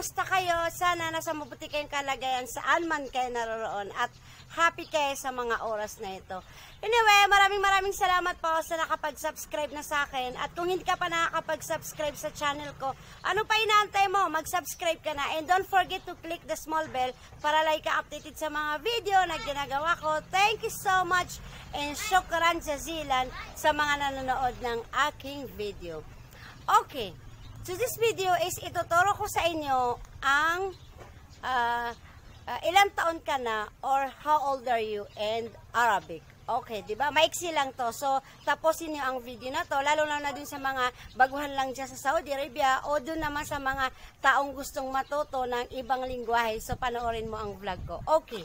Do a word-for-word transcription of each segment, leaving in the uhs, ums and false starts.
Kamusta kayo? Sana nasa mabuti kayong kalagayan saan man kayo naroroon at happy kayo sa mga oras na ito. Anyway, maraming maraming salamat po sa nakapag-subscribe na sa akin. At kung hindi ka pa nakakapag-subscribe sa channel ko, ano pa inaantay mo? Mag-subscribe ka na. And don't forget to click the small bell para like ka updated sa mga video na ginagawa ko. Thank you so much and syukran jazilan sa mga nanonood ng aking video. Okay. So this video is ituturo ko sa inyo ang uh, uh, ilang taon ka na or how old are you and Arabic. Okay, di ba? Maiksi lang to. So, tapusin niyo ang video na to, lalo na na dun sa mga baguhan lang dyan sa Saudi Arabia o dun naman sa mga taong gustong matuto ng ibang lingwahe. So, panoorin mo ang vlog ko. Okay.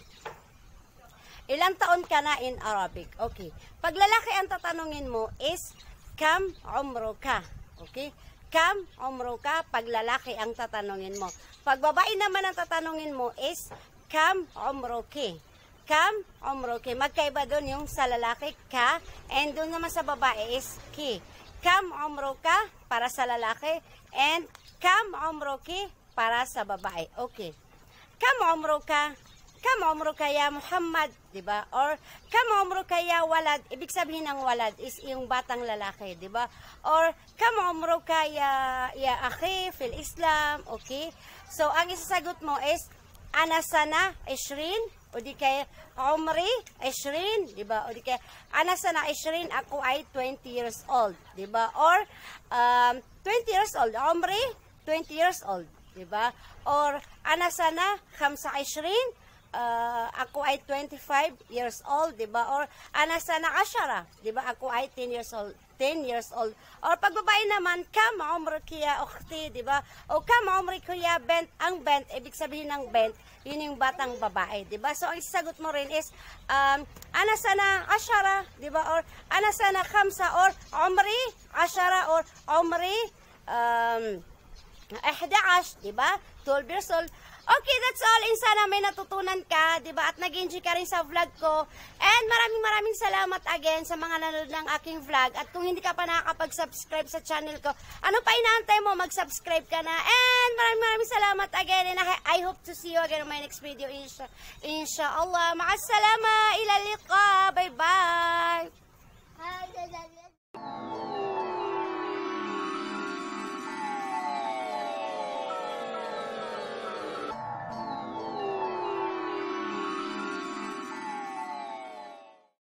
Ilang taon ka na in Arabic? Okay. Pag lalaki ang tatanungin mo is, kam umro ka? Okay? Kam umro ka? Pag lalaki ang tatanungin mo. Pag babae naman ang tatanungin mo is, kam umro ki? Kam umro ki? Magkaiba doon yung sa lalaki, ka, and doon naman sa babae is, ki. Kam umro ka? Para sa lalaki, and kam umro ki? Para sa babae. Okay. Kam umro ka? Kam umro kaya Muhammad, di ba? Or kam umro kaya walad, ibig sabihin ng walad is yung batang lalaki, di ba? Or kam umro kaya ya akhi fil Islam, okay? So ang isasagot mo is ana sana ishrin, o di kaya umri ishrin, di ba? O di kaya ana sana ishrin, ako ay twenty years old, di ba? Or um, twenty years old, umri twenty years old, di ba? Or ana sana khamsa ishrin, Uh, ako ay twenty-five years old, di ba? Or ana sana ashara, di ba? Ako ay ten years old, ten years old. Or pag babae naman, kam umri kiya ukhti, di ba? O kam umri kiya bent, ang bent, ibig sabihin ng bent, yun yung batang babae, di ba? So ang isasagot mo rin is um, ana sana ashara, di ba? Or ana sana khamsa, or umri ashara, or umri um, ihdash, di ba? twelve years old. Okay, that's all. And sana may natutunan ka, di ba? At nag-enjoy ka rin sa vlog ko. And maraming maraming salamat again sa mga nanonood ng aking vlog. At kung hindi ka pa nakakapag-subscribe sa channel ko, ano pa inaantay mo? Mag-subscribe ka na. And maraming maraming salamat again. And I hope to see you again in my next video. Insha Inshallah. Ma'asalama. Ila liqa. Bye-bye.